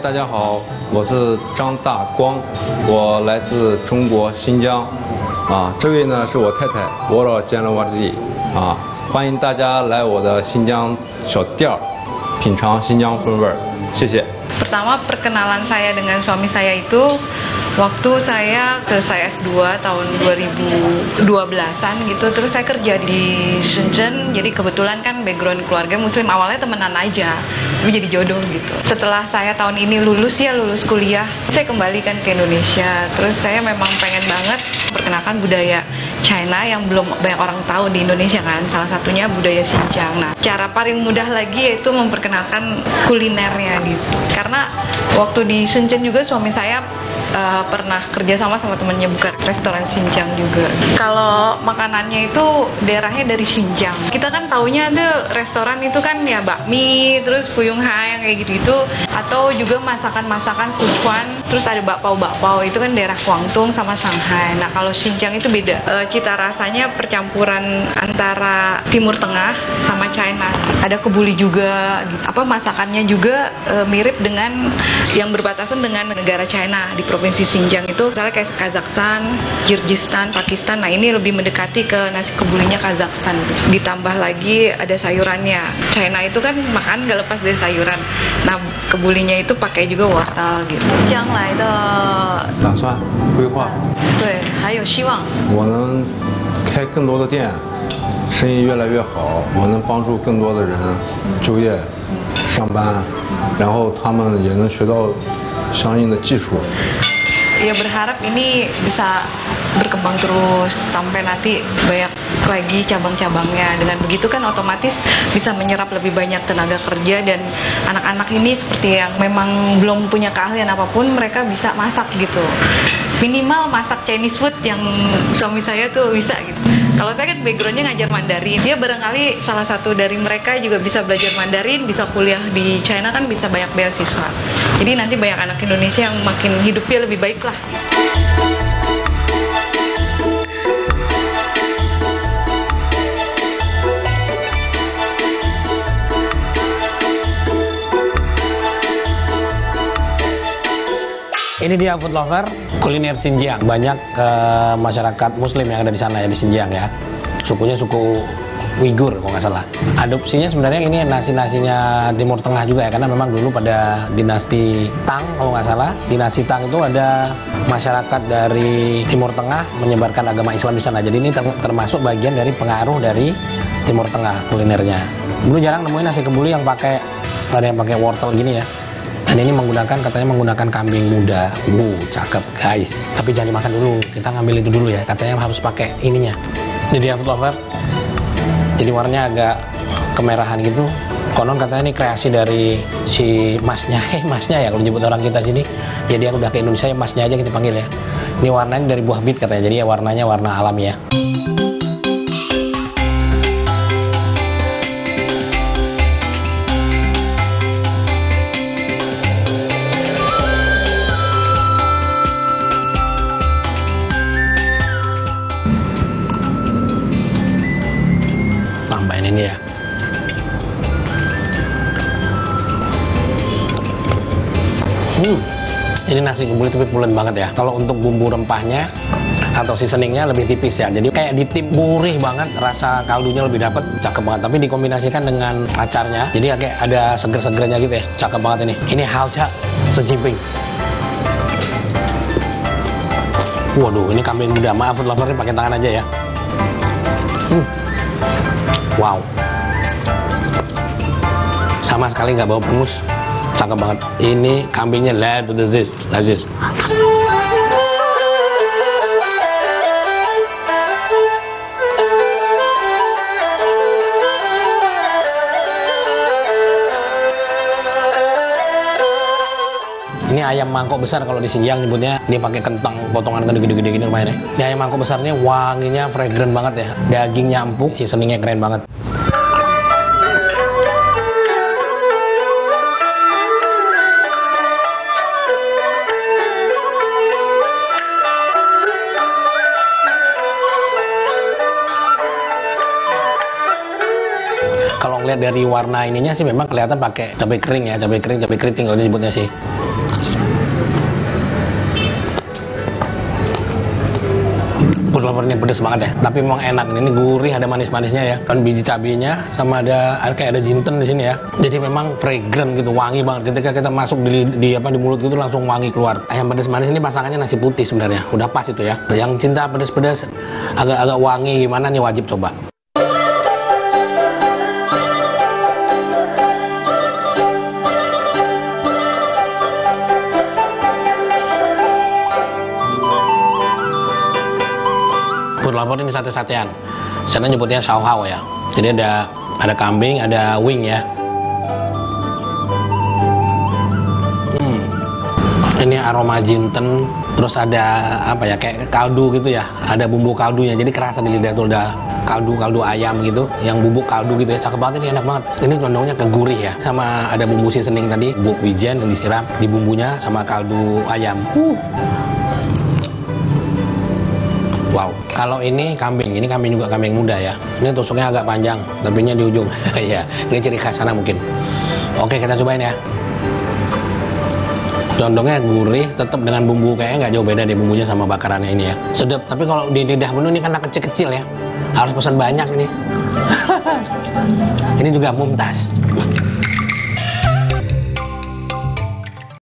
大家好，我是张大光，我来自中国新疆。这位呢是我太太，我老见了我弟欢迎大家来我的新疆小店儿，品尝新疆风味儿，谢谢。 Pertama perkenalan saya dengan suami saya itu waktu saya selesai S2 tahun 2012-an gitu, terus saya kerja di Shenzhen. Jadi kebetulan kan background keluarga muslim, awalnya temenan aja, tapi jadi jodoh gitu. Setelah saya tahun ini lulus kuliah, saya kembalikan ke Indonesia. Terus saya memang pengen banget perkenalkan budaya China yang belum banyak orang tahu di Indonesia kan, salah satunya budaya Xinjiang. Nah, cara paling mudah lagi yaitu memperkenalkan kulinernya gitu. Karena waktu di Shenzhen juga suami saya pernah kerja sama temennya buka restoran Xinjiang juga. Kalau makanannya itu daerahnya dari Xinjiang. Kita kan taunya ada restoran itu kan ya bakmi, terus fuyung hai yang kayak gitu-gitu, atau juga masakan-masakan Sichuan, terus ada bakpao itu kan daerah Guangdong sama Shanghai. Nah kalau Xinjiang itu beda, cita rasanya percampuran antara Timur Tengah sama China. Ada kebuli juga, masakannya juga mirip dengan yang berbatasan dengan negara China di provinsi Xinjiang itu, misalnya kayak Kazakhstan, Kyrgyzstan, Pakistan. Nah ini lebih mendekati ke nasi kebulinya Kazakhstan. Ditambah lagi ada sayurannya. China itu kan makan gak lepas dari sayuran. Nah kebulinya itu pakai juga wortel gitu. 将来的打算规划， 对，还有希望。 我能开更多的店，生意越来越好，我能帮助更多的人就业、上班，然后他们也能学到相应的技术。 Ya berharap ini bisa berkembang terus sampai nanti banyak lagi cabang-cabangnya. Dengan begitu kan otomatis bisa menyerap lebih banyak tenaga kerja, dan anak-anak ini seperti yang memang belum punya keahlian apapun, mereka bisa masak gitu. Minimal masak Chinese food yang suami saya tuh bisa gitu. Kalau saya kan backgroundnya ngajar Mandarin, dia barangkali salah satu dari mereka juga bisa belajar Mandarin, bisa kuliah di China kan, bisa banyak beasiswa. Jadi nanti banyak anak Indonesia yang makin hidupnya lebih baik lah. Ini dia food lover kuliner Xinjiang. Banyak masyarakat muslim yang ada di sana ya, di Xinjiang ya. Sukunya suku Uighur kalau nggak salah. Adopsinya sebenarnya ini nasi-nasinya Timur Tengah juga ya, karena memang dulu pada dinasti Tang kalau nggak salah. Dinasti Tang itu ada masyarakat dari Timur Tengah menyebarkan agama Islam di sana. Jadi ini termasuk bagian dari pengaruh dari Timur Tengah kulinernya. Dulu jarang nemuin nasi kebuli yang ada yang pakai wortel gini ya. Dan ini katanya menggunakan kambing muda. Cakep guys. Tapi jangan dimakan dulu, kita ngambil itu dulu ya. Katanya harus pakai ininya. Jadi food lover, jadi warnanya agak kemerahan gitu. Konon katanya ini kreasi dari si masnya ya kalau nyebut orang kita sini. Jadi yang udah ke Indonesia ya masnya aja kita panggil ya. Ini warnanya dari buah bit katanya, jadi ya warnanya warna alami ya. Tambahin ini ya. Ini nasi kebuli tapi pulen banget ya. Kalau untuk bumbu rempahnya atau seasoningnya lebih tipis ya. Jadi kayak ditip gurih banget, rasa kaldunya lebih dapat, cakep banget. Tapi dikombinasikan dengan acarnya, jadi kayak ada seger-segernya gitu ya. Cakep banget ini. Ini halca sejimping. Waduh, ini kambing muda. Maaf food lover, pakai tangan aja ya. Wow. Sama sekali nggak bau pemus. Cakep banget. Ini kambingnya lazis. Ini ayam mangkok besar kalau di Xinjiang nyebutnya. Dia pakai kentang potongan gede-gede gini lumayan ya. Ini ayam mangkok besarnya wanginya fragrant banget ya. Dagingnya empuk, seasoningnya keren banget. Kalau ngeliat dari warna ininya sih memang kelihatan pakai cabai kering ya, cabai keriting kalau disebutnya sih. Lapor ini pedes banget ya, tapi memang enak. Ini gurih, ada manis-manisnya ya. Kan biji cabenya sama ada kayak ada jinten di sini ya. Jadi memang fragrant gitu, wangi banget. Ketika kita masuk di mulut itu langsung wangi keluar. Ayam pedes manis ini pasangannya nasi putih sebenarnya. Udah pas itu ya. Yang cinta pedes-pedes, agak-agak wangi gimana nih wajib coba. Lapor ini sate-satean. Sana nyebutnya sauhau ya. Jadi ada kambing, ada wing ya. Ini aroma jinten, terus ada apa ya, kayak kaldu gitu ya. Ada bumbu kaldunya. Jadi kerasa di lidah tuh, ada kaldu ayam gitu, yang bubuk kaldu gitu ya. Cakep banget, ini enak banget. Ini condongnya ke gurih ya. Sama ada bumbu seasoning tadi, bubuk wijen yang disiram di bumbunya sama kaldu ayam. Wow, kalau ini kambing juga kambing muda ya. Ini tusuknya agak panjang, tapinya di ujung. Ya, ini ciri khas sana mungkin. Oke, kita cobain ya. Condongnya gurih, tetap dengan bumbu kayaknya nggak jauh beda deh bumbunya sama bakarannya ini ya. Sedap, tapi kalau di lidah menu ini karena kecil-kecil ya, harus pesan banyak ini. Ini juga mumtaz.